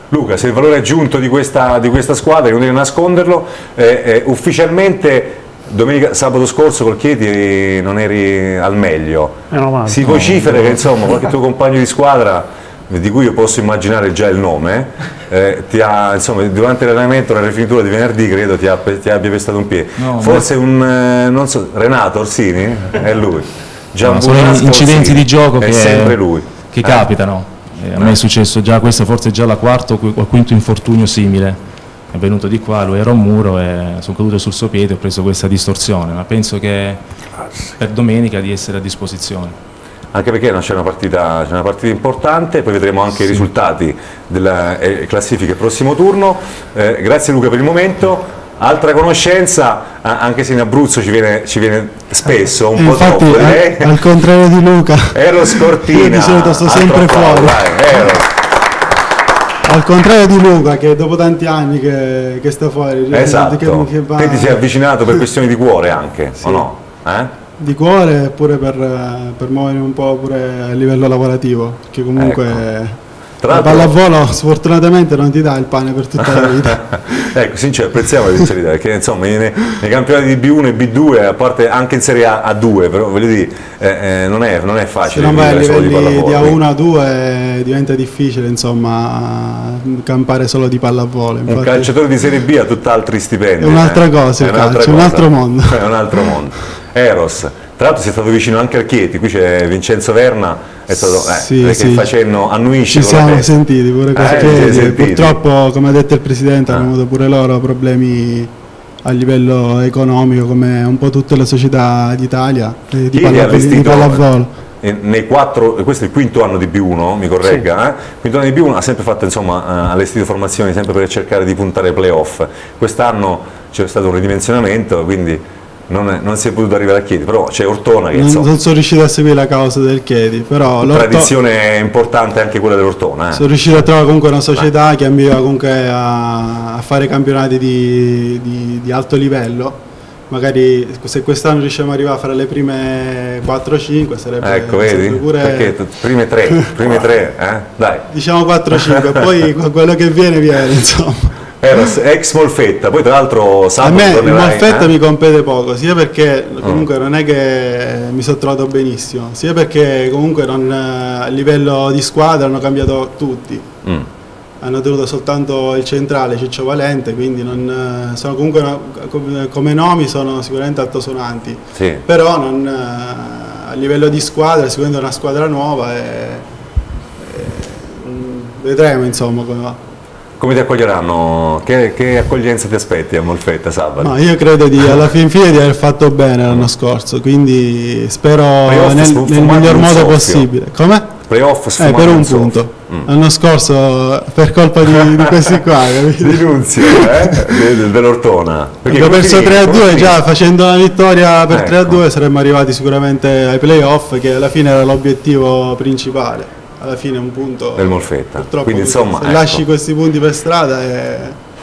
Luca, sei il valore aggiunto di questa, di questa squadra, non devi nasconderlo, eh, eh, ufficialmente domenica, sabato scorso col Chieti non eri al meglio, male, si no, vocifera no. che insomma qualche tuo compagno di squadra, di cui io posso immaginare già il nome, eh, ti ha, insomma, durante l'allenamento, la rifinitura di venerdì credo ti, ha, ti abbia pestato un piede, No, forse un, eh, non so, Renato Orsini? È lui. No, sono incidenti di gioco è che, sempre lui. che Eh. capitano. Eh, a me è successo già, questo forse è già la quarta o il quinto infortunio simile. È venuto di qua, lui era un muro e sono caduto sul suo piede e ho preso questa distorsione, ma penso che per domenica di essere a disposizione. Anche perché non c'è una partita, c'è una partita importante, poi vedremo anche sì. i risultati della eh, classifica il prossimo turno. Eh, grazie Luca per il momento. Altra conoscenza, anche se in Abruzzo ci viene, ci viene spesso, un infatti, po' troppo. Eh? Al contrario di Luca. Ero Scortina. Io di solito sto sempre fuori. Dai, ero. Al contrario di Luca, che dopo tanti anni che, che sta fuori. Esatto. Che, che va... Te ti sei avvicinato per questioni di cuore anche, sì. o no? Eh? Di cuore, pure per, per muovermi un po' pure a livello lavorativo, perché comunque ecco. la pallavolo sfortunatamente non ti dà il pane per tutta la vita. Ecco, sincero, apprezziamo la sincerità, perché insomma nei, nei campionati di B uno e B due, a parte anche in Serie A, A due, però voglio dire, eh, eh, non, è, non è facile. Se non vai a livelli di, di A uno quindi. A due diventa difficile, insomma, campare solo di pallavolo. Un calciatore di Serie B ha tutt'altri stipendi. È un'altra eh. cosa, è il un'altra calcio, cosa. un altro mondo. È un altro mondo. Eros, tra l'altro sei stato vicino anche al Chieti, qui c'è Vincenzo Verna, è stato, eh, sì, perché sì. facendo annuisce ci con la siamo testa. sentiti pure con eh, Chieti, sentiti. purtroppo come ha detto il Presidente ah. hanno avuto pure loro problemi a livello economico come un po' tutte le società d'Italia eh, di, palla, di pallavolo. Nei quattro, questo è il quinto anno di B uno, mi corregga, sì. eh? quinto anno di B uno ha sempre fatto, insomma, allestito formazioni sempre per cercare di puntare ai playoff. Quest'anno c'è stato un ridimensionamento, quindi non, è, non si è potuto arrivare a Chieti, però c'è Ortona che non, insomma, non sono riuscito a seguire la causa del Chieti, però tradizione importante anche quella dell'Ortona. Eh? Sono riuscito a trovare comunque una società Beh. che ambiva comunque a, a fare campionati di, di, di alto livello. Magari se quest'anno riusciamo ad arrivare a fare le prime quattro cinque sarebbe, ecco, vedi? sarebbe pure... Perché prime tre, prime tre, eh? Dai. Diciamo quattro cinque, poi quello che viene viene, insomma. Eros, ex Molfetta, poi tra l'altro sabato a me il tornerai, Molfetta eh? mi compete poco, sia perché comunque mm. non è che mi sono trovato benissimo, sia perché comunque non, a livello di squadra hanno cambiato tutti. Mm. Hanno tenuto soltanto il centrale Ciccio Valente, quindi non, sono comunque una, come, come nomi sono sicuramente altosonanti, sì. però non, a livello di squadra sicuramente è una squadra nuova e, e vedremo insomma come va. Come ti accoglieranno? Che, che accoglienza ti aspetti a Molfetta sabato? No, io credo di alla fin fine di aver fatto bene l'anno scorso, quindi spero nel, nel miglior modo possibile. Come? Playoff eh, per un punto. Mm. L'anno scorso per colpa di, di questi qua, di Nunzio, eh? dell'Ortona. Abbiamo perso tre a due già, facendo una vittoria per ecco. tre a due saremmo arrivati sicuramente ai playoff, che alla fine era l'obiettivo principale. Alla fine un punto del Molfetta. Purtroppo quindi insomma se ecco. lasci questi punti per strada e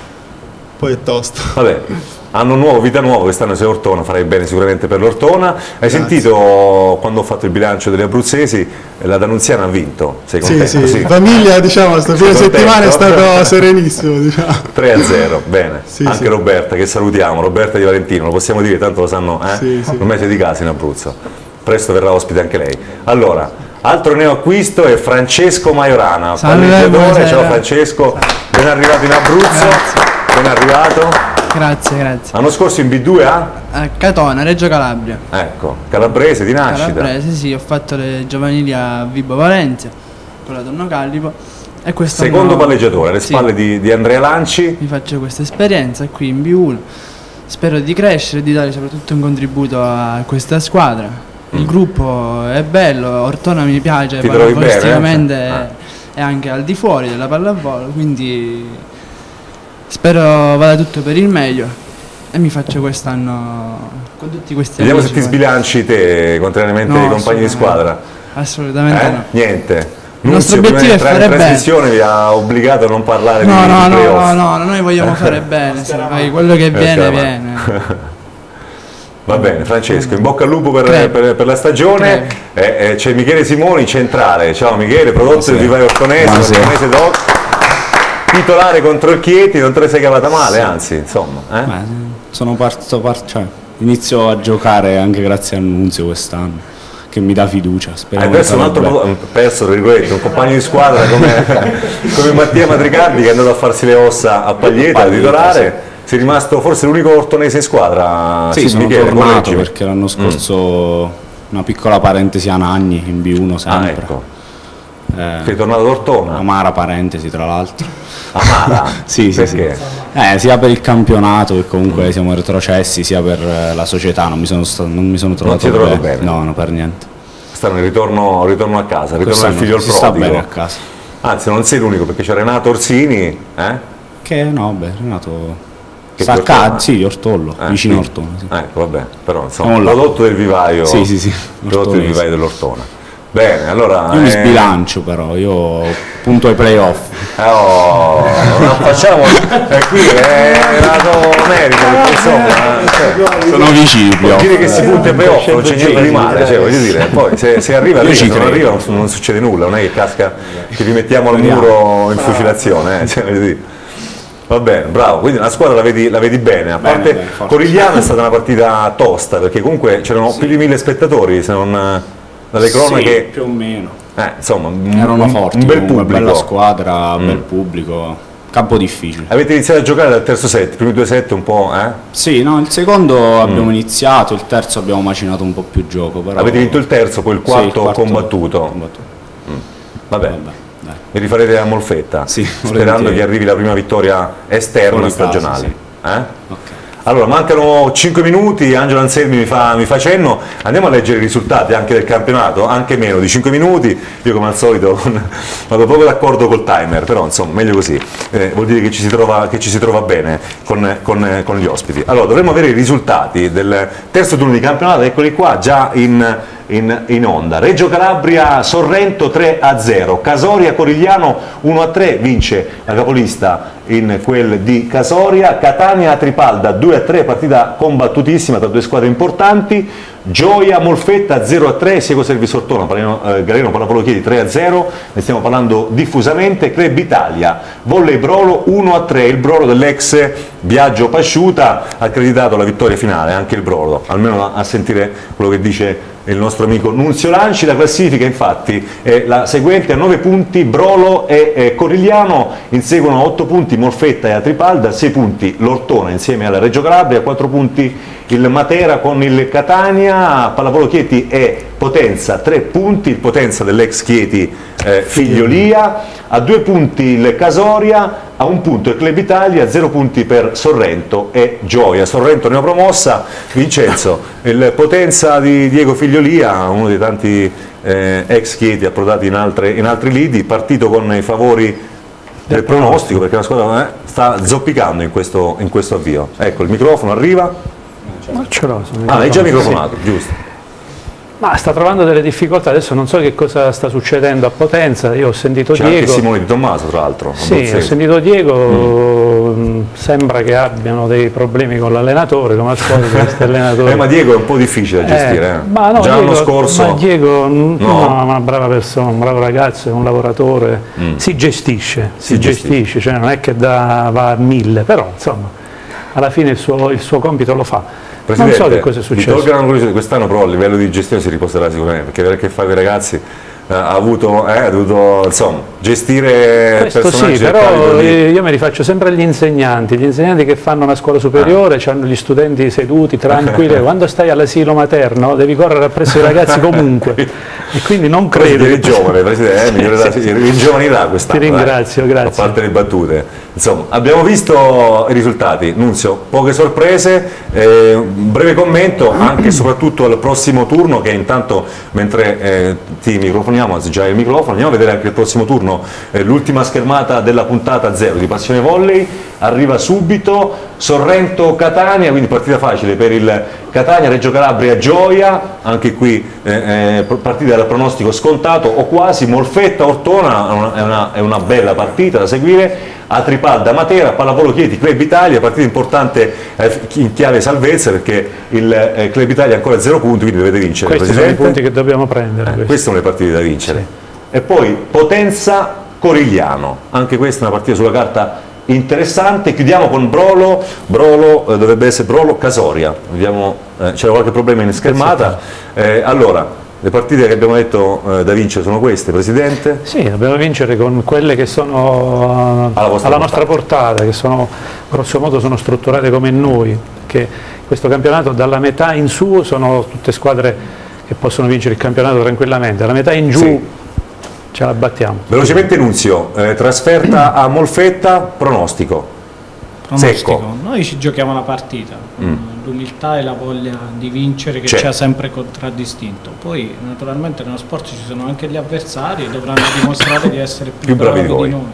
poi è tosto. Vabbè, anno nuovo, vita nuova, quest'anno sei Ortona, farai bene sicuramente per l'Ortona. Hai Grazie. sentito quando ho fatto il bilancio degli abruzzesi, la Danunziana ha vinto, sei contento? Sì, sì, sì. Famiglia diciamo, questa fine settimana è stato serenissimo. Diciamo. tre a zero, bene. Sì, anche sì. Roberta, che salutiamo, Roberta Di Valentino, lo possiamo dire, tanto lo sanno, eh? Sì, sì. Un mese di casa in Abruzzo. Presto verrà ospite anche lei. Allora, altro neoacquisto è Francesco Majorana, palleggiatore. Ciao Francesco, ben arrivato in Abruzzo, grazie. ben arrivato. Grazie, grazie. L'anno scorso in B due a? A Catona, Reggio Calabria. Ecco, calabrese di nascita. Calabrese, sì, ho fatto le giovanili a Vibo Valencia, con la Donno Callipo. E Secondo palleggiatore, alle sì. spalle di, di Andrea Lanci. Mi faccio questa esperienza qui in B uno. Spero di crescere e di dare soprattutto un contributo a questa squadra. Il gruppo è bello, Ortona mi piace pallavolisticamente bene, eh? e anche al di fuori della pallavolo, quindi spero vada tutto per il meglio e mi faccio quest'anno con tutti questi Vediamo amici. se ti sbilanci te contrariamente no, ai compagni di squadra. Assolutamente eh? no. Niente. Il nostro Nunzio, obiettivo è fare bene. La trasmissione vi ha obbligato a non parlare no, di, no, di no, playoff. no, no, noi vogliamo fare bene, sì, vai, quello che viene, viene. Va bene, Francesco, in bocca al lupo per, per, per la stagione. Eh, eh, c'è Michele Simoni, centrale. Ciao Michele, prodotto di Vivaio Ortonese, Ortonese Doc. titolare contro il Chieti, non te ne sei cavata male, sì. Anzi, insomma. Eh? Beh, sono parto, part, cioè, inizio a giocare anche grazie a Nunzio quest'anno, che mi dà fiducia. Hai perso un altro, perso, un compagno di squadra come, come Mattia Matricardi, che è andato a farsi le ossa a Paglieta, a titolare. Sì. Sei rimasto forse l'unico ortonese in squadra? Sì, sono Michele, tornato perché l'anno scorso mm. una piccola parentesi a Nagni in B uno sempre. Ah, ecco. eh, Sei tornato ad Ortona? Amara parentesi tra l'altro. Amara? Sì, sì, sì. Eh, sia per il campionato che comunque mm. siamo retrocessi, sia per la società, non mi sono, non mi sono trovato, non bene. bene. No, no, per niente. Stanno in ritorno, ritorno a casa, ritorno al figlio al prodigo. Sta bene a casa. Anzi, non sei l'unico, perché c'è Renato Orsini, eh? Che no, beh, Renato... Sacca, sì, Ortollo, eh, vicino sì. Ortona. Sì. Ecco, vabbè, però insomma, il prodotto del vivaio, sì, sì, sì. prodotto del vivaio dell'Ortona. Bene, allora... Io eh... mi sbilancio però, io punto ai playoff. Eh, oh, non facciamo... Eh, qui è dato merito, perché insomma... Cioè, sono vicini. Vuol dire che si punta ai playoff, non c'è niente di male, cioè, voglio dire, poi se, se arriva, arriva, se non arriva non, non succede nulla, non è che casca, che rimettiamo al muro in fucilazione, eh, cioè, voglio dire. Va bene, bravo, quindi la squadra la vedi, la vedi bene, a parte bene, bene, Corigliano è stata una partita tosta, perché comunque c'erano sì. più di mille spettatori, se non dalle cronache... Sì, più o meno. Eh, insomma, erano forti, un bel pubblico. Bella squadra, mm. bel pubblico, campo difficile. Avete iniziato a giocare dal terzo set, i primi due set un po', eh? Sì, no, il secondo mm. abbiamo iniziato, il terzo abbiamo macinato un po' più gioco, però... Avete vinto il terzo, poi il quarto, sì, il quarto combattuto. combattuto. Mm. Vabbè. Vabbè. E rifarete a Molfetta, sì, sperando che arrivi la prima vittoria esterna fuori stagionale. Casa, sì. eh? Okay. Allora, mancano cinque minuti, Angelo Anselmi mi fa, mi fa cenno, andiamo a leggere i risultati anche del campionato, anche meno di cinque minuti, io come al solito vado poco d'accordo col timer, però insomma meglio così, eh, vuol dire che ci si trova, che ci si trova bene con, con, con gli ospiti. Allora, dovremmo avere i risultati del terzo turno di campionato, eccoli qua, già in... In, in onda. Reggio Calabria Sorrento tre a zero, Casoria Corigliano uno a tre, vince la capolista in quel di Casoria, Catania Tripalda due a tre, partita combattutissima tra due squadre importanti, Gioia Molfetta zero a tre, Siego Service Ortona, eh, Galeno Pallavolo Chieti tre a zero, ne stiamo parlando diffusamente, Club Italia Volley Brolo uno a tre, il Brolo dell'ex Biagio Pasciuta, accreditato alla vittoria finale, anche il Brolo, almeno a sentire quello che dice il nostro amico Nunzio Lanci. La classifica infatti è la seguente: a nove punti Brolo e eh, Corigliano, inseguono otto punti Molfetta e Atripalda, sei punti l'Ortona insieme alla Reggio Calabria, quattro punti il Matera con il Catania, Pallavolo Chieti e Potenza tre punti, il Potenza dell'ex Chieti eh, Figliolia, a due punti il Casoria, a un punto il Club Italia, zero punti per Sorrento e Gioia. Sorrento neopromossa, Vincenzo, il Potenza di Diego Figliolia, uno dei tanti eh, ex Chieti approdati in, altre, in altri lidi, partito con i favori del pronostico, perché la squadra eh, sta zoppicando in questo, in questo avvio. Ecco, il microfono arriva. Ma ce l'ho, ah, l'hai già microfonato, sì. Giusto. Ma sta trovando delle difficoltà, adesso non so che cosa sta succedendo a Potenza, io ho sentito C'è Diego... C'è anche Simone Di Tommaso tra l'altro. Sì, ho sentito Diego, mm. sembra che abbiano dei problemi con l'allenatore, come al solito questi allenatori. Eh, ma Diego è un po' difficile da gestire, eh, ma no, già Diego, l'anno scorso... Ma Diego no. no, è una brava persona, un bravo ragazzo, è un lavoratore, mm. si gestisce, si, si gestisce, gestisce, cioè non è che da, va a mille, però insomma, alla fine il suo, il suo compito lo fa. Presidente, non so che cosa è successo. Mi tolgono di quest'anno, però a livello di gestione si riposerà sicuramente, perché avere a che fare con i ragazzi eh, ha avuto, eh, ha dovuto insomma, gestire questo personaggi. Sì, però io mi rifaccio sempre agli insegnanti, gli insegnanti che fanno una scuola superiore, ah. hanno gli studenti seduti, tranquilli, quando stai all'asilo materno devi correre appresso ai ragazzi comunque, e quindi non credo. Eri giovane, Presidente, eh, migliore sì, sì. in giovanità quest'anno. Ti ringrazio, eh, grazie. A parte le battute. Insomma, abbiamo visto i risultati, Nunzio, poche sorprese, eh, un breve commento anche e soprattutto al prossimo turno, che intanto mentre eh, ti microfoniamo, anzi già il microfono, andiamo a vedere anche il prossimo turno, eh, l'ultima schermata della puntata zero di Passione Volley, arriva subito Sorrento-Catania, quindi partita facile per il Catania, Reggio Calabria, Gioia, anche qui eh, eh, partita dal pronostico scontato o quasi, Molfetta, Ortona, è una, è una bella partita da seguire, Atripalda, Matera, Pallavolo Chieti, Club Italia, partita importante eh, in chiave salvezza, perché il eh, Club Italia ha ancora zero punti, quindi dovete vincere. Questi sono i punti che dobbiamo prendere. Eh, queste sono le partite da vincere. Sì. E poi Potenza Corigliano. Anche questa è una partita sulla carta interessante. Chiudiamo con Brolo, Brolo eh, dovrebbe essere Brolo Casoria, eh, c'era qualche problema in schermata. Eh, allora, le partite che abbiamo detto eh, da vincere sono queste, Presidente? Sì, dobbiamo vincere con quelle che sono uh, alla, alla nostra portata, che sono grosso modo sono strutturate come noi, che questo campionato dalla metà in su sono tutte squadre che possono vincere il campionato tranquillamente, dalla metà in giù sì. ce la battiamo. Velocemente Nunzio, eh, trasferta a Molfetta, pronostico. Pronostico. Secco. Noi ci giochiamo la partita, mm. l'umiltà e la voglia di vincere che ci ha sempre contraddistinto. Poi naturalmente nello sport ci sono anche gli avversari e dovranno dimostrare di essere più, più bravi, bravi di, di noi.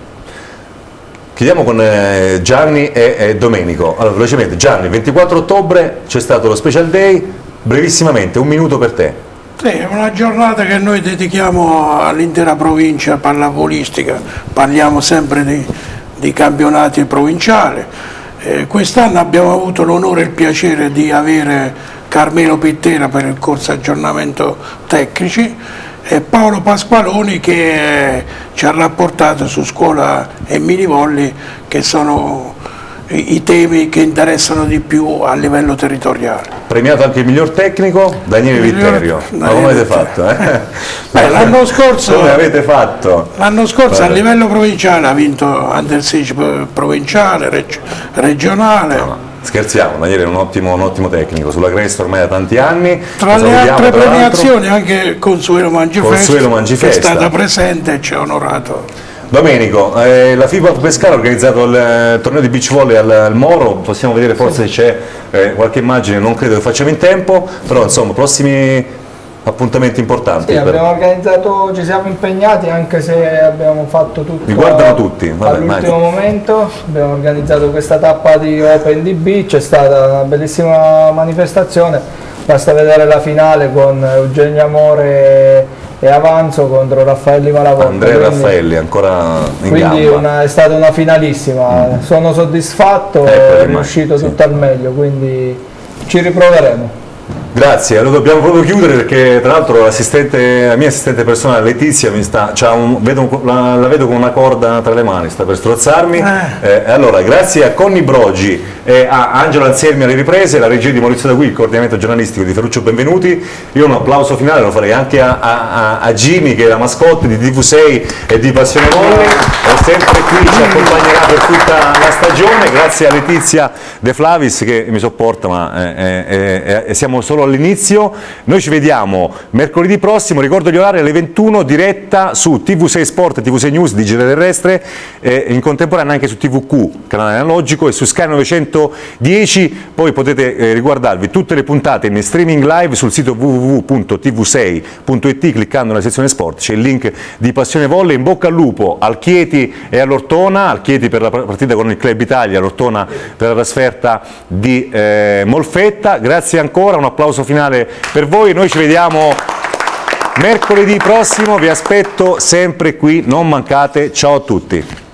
Chiudiamo con eh, Gianni e, e Domenico. Allora, velocemente, Gianni, il ventiquattro ottobre c'è stato lo Special Day, brevissimamente, un minuto per te. Sì, è una giornata che noi dedichiamo all'intera provincia pallavolistica, parliamo sempre di, di campionati provinciali. Eh, quest'anno abbiamo avuto l'onore e il piacere di avere Carmelo Pittera per il corso aggiornamento tecnici e Paolo Pasqualoni che eh, ci ha rapportato su scuola e minivolli, che sono i, i temi che interessano di più a livello territoriale. Premiato anche il miglior tecnico, Daniele Vitterio. Ma come avete fatto? Eh? L'anno scorso, come avete fatto? L'anno scorso a livello provinciale ha vinto Under sedici provinciale, reg regionale. No, no, scherziamo, Daniele è un ottimo, un ottimo tecnico, sulla cresta ormai da tanti anni. Tra le altre premiazioni anche Consuelo Mangifesta, che è stata presente e ci ha onorato. Domenico, eh, la FIBA Pescara ha organizzato il eh, torneo di beach volley al, al Moro, possiamo vedere forse se c'è eh, qualche immagine, non credo che facciamo in tempo, però insomma prossimi appuntamenti importanti. Sì, per... abbiamo organizzato, ci siamo impegnati anche se abbiamo fatto tutto. Vi guardano tutti. All'ultimo momento abbiamo organizzato questa tappa di Open D B, c'è stata una bellissima manifestazione, basta vedere la finale con Eugenio Amore e Avanzo contro Raffaelli Malavolta. Andrea quindi, Raffaelli ancora in quindi gamba. Una, è stata una finalissima, mm. sono soddisfatto, ecco, è riuscito sì. tutto al meglio, quindi ci riproveremo. Grazie, allora dobbiamo proprio chiudere perché tra l'altro la mia assistente personale Letizia mi sta, un, vedo, la, la vedo con una corda tra le mani, sta per strozzarmi. Eh. Eh, allora, grazie a Conny Brogi e a Angelo Anselmi alle riprese, la regia di Maurizio D'Agui, il coordinamento giornalistico di Ferruccio Benvenuti. Io un applauso finale lo farei anche a, a, a Jimmy, che è la mascotte di T V sei e di Passione Volley, è sempre qui, ci accompagnerà per tutta la stagione. Grazie a Letizia De Flavis che mi sopporta, ma eh, eh, eh, siamo solo all'inizio. Noi ci vediamo mercoledì prossimo, ricordo gli orari, alle ventuno, diretta su T V sei Sport e T V sei News digitale terrestre, e in contemporanea anche su T V Q, canale analogico, e su Sky novecentodieci. Poi potete eh, riguardarvi tutte le puntate in streaming live sul sito w w w punto t v sei punto i t, cliccando nella sezione sport c'è il link di Passione Volley. In bocca al lupo al Chieti e all'Ortona, al Chieti per la partita con il Club Italia, all'Ortona per la trasferta di eh, Molfetta. Grazie ancora, un applauso finale per voi. Noi ci vediamo mercoledì prossimo, vi aspetto sempre qui, non mancate. Ciao a tutti.